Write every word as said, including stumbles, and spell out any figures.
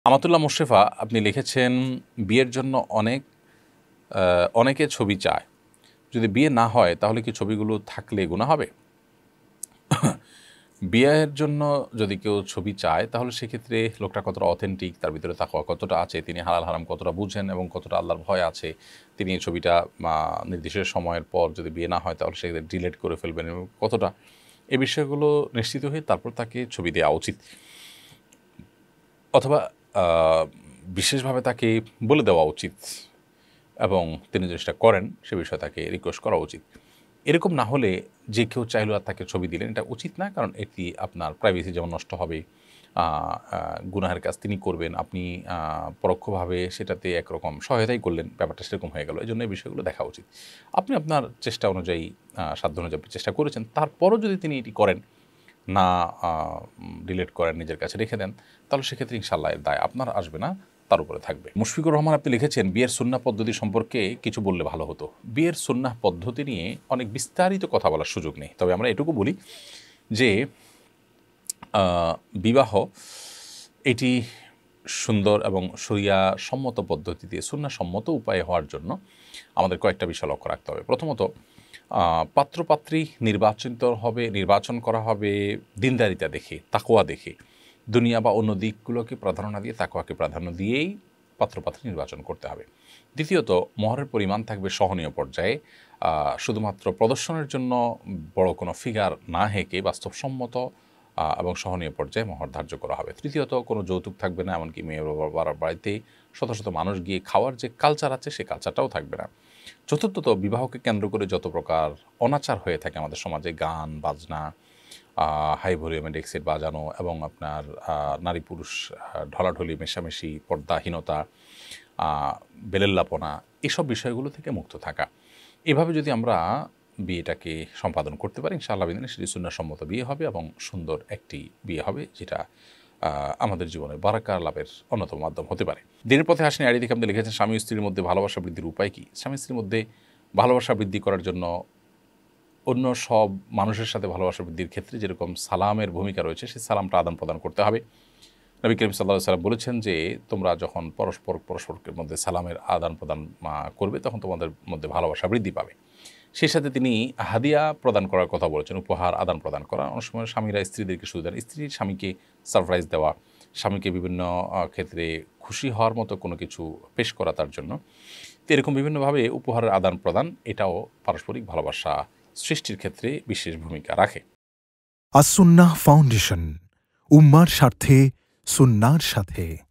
আমাতুল্লাহ মোশরেফা আপনি লিখেছেন বিয়ের জন্য অনেক অনেকে ছবি চায়, যদি বিয়ে না হয় তাহলে কি ছবিগুলো থাকলে গুনাহ হবে? বিয়ের জন্য যদি কেউ ছবি চায় তাহলে সেক্ষেত্রে লোকটা কতটা অথেন্টিক, তার ভিতরে তাকওয়া কতটা আছে, তিনি হালাল হারাম কতটা বুঝেন এবং কতটা আল্লাহর ভয় আছে, তিনি এই ছবিটা নির্দিষ্ট সময়ের পর যদি বিয়ে না হয় তাহলে সেক্ষেত্রে ডিলেট করে ফেলবেন এবং কতটা, এই বিষয়গুলো নিশ্চিত হয়ে তারপর তাকে ছবি দেওয়া উচিত, অথবা বিশেষভাবে তাকে বলে দেওয়া উচিত এবং তিনি জিনিসটা করেন সে বিষয়ে তাকে রিকোয়েস্ট করা উচিত। এরকম না হলে যে কেউ চাইলেও আর তাকে ছবি দিলেন, এটা উচিত না, কারণ এটি আপনার প্রাইভেসি যেমন নষ্ট হবে, গুনাহের কাজ তিনি করবেন, আপনি পরোক্ষভাবে সেটাতে একরকম সহায়তাই করলেন, ব্যাপারটা সেরকম হয়ে গেল। এই জন্য এই বিষয়গুলো দেখা উচিত। আপনি আপনার চেষ্টা অনুযায়ী, সাধ্য অনুযায়ী চেষ্টা করেছেন, তারপরও যদি তিনি এটি করেন না, ডিলিট করেন, নিজের কাছে রেখে দেন, তাহলে সেক্ষেত্রে ইনশাআল্লাহ এর দায় আপনার আসবে না, তার উপরে থাকবে। মুশফিকুর রহমান আপনি লিখেছেন বিয়ের সুন্নাহ পদ্ধতি সম্পর্কে কিছু বললে ভালো হতো। বিয়ের সুন্নাহ পদ্ধতি নিয়ে অনেক বিস্তারিত কথা বলার সুযোগ নেই, তবে আমরা এটুকু বলি যে বিবাহ এটি সুন্দর এবং শরিয়া সম্মত পদ্ধতিতে সুন্নাহ সম্মত উপায়ে হওয়ার জন্য আমাদের কয়েকটা বিষয় লক্ষ্য রাখতে হবে। প্রথমত, পাত্রপাত্রী নির্বাচিত হবে, নির্বাচন করা হবে দিনদারিতা দেখে, তাকওয়া দেখে, দুনিয়া বা অন্য দিকগুলোকে প্রাধান্য না দিয়ে তাকওয়াকে প্রাধান্য দিয়েই পাত্রপাত্রী নির্বাচন করতে হবে। দ্বিতীয়ত, মহরের পরিমাণ থাকবে সহনীয় পর্যায়ে, শুধুমাত্র প্রদর্শনের জন্য বড় কোনো ফিগার না হেঁকে বাস্তবসম্মত এবং সহনীয় পর্যায়ে মহর ধার্য করা হবে। তৃতীয়ত, কোনো যৌতুক থাকবে না, এমনকি মেয়ের বাবার বাড়িতে শত শত মানুষ গিয়ে খাওয়ার যে কালচার আছে সে কালচারটাও থাকবে না। চতুর্থত, বিবাহকে কেন্দ্র করে যত প্রকার অনাচার হয়ে থাকে আমাদের সমাজে, গান বাজনা, হাই ভলিউমে ডেক সেট বাজানো এবং আপনার নারী পুরুষ ঢলাঢলি, মেশামেশি, পর্দাহীনতা, বেলেল্লাপনা, এসব বিষয়গুলো থেকে মুক্ত থাকা। এভাবে যদি আমরা বিয়েটাকে সম্পাদন করতে পারি, ইনশাআল্লাহ বিদিনে সেটি সুন্নাহসম্মত বিয়ে হবে এবং সুন্দর একটি বিয়ে হবে, যেটা আমাদের জীবনে বারাকা লাভের অন্যতম মাধ্যম হতে পারে। দিনের পথে আসেন আইডি থেকে আপনি লিখেছেন স্বামী স্ত্রীর মধ্যে ভালোবাসা বৃদ্ধির উপায় কী? স্বামী স্ত্রীর মধ্যে ভালোবাসা বৃদ্ধি করার জন্য অন্য সব মানুষের সাথে ভালোবাসা বৃদ্ধির ক্ষেত্রে যেরকম সালামের ভূমিকা রয়েছে, সেই সালামটা আদান প্রদান করতে হবে। নবী করিম সাল্লাল্লাহু আলাইহি ওয়াসাল্লাম বলেছেন যে তোমরা যখন পরস্পর পরস্পরের মধ্যে সালামের আদান প্রদান করবে তখন তোমাদের মধ্যে ভালোবাসা বৃদ্ধি পাবে। সেই সাথে তিনি হাদিয়া প্রদান করার কথা বলেছেন, উপহার আদান প্রদান করা। অনেক সময় স্বামীরা স্ত্রীদেরকে শুধু দেন, স্ত্রী স্বামীকে সারপ্রাইজ দেওয়া, স্বামীকে বিভিন্ন ক্ষেত্রে খুশি হওয়ার মতো কোনো কিছু পেশ করা তার জন্য। তো এরকম বিভিন্নভাবে উপহারের আদান প্রদান, এটাও পারস্পরিক ভালোবাসা সৃষ্টির ক্ষেত্রে বিশেষ ভূমিকা রাখে। আস সুন্নাহ ফাউন্ডেশন, উম্মার স্বার্থে সুন্নাহর সাথে।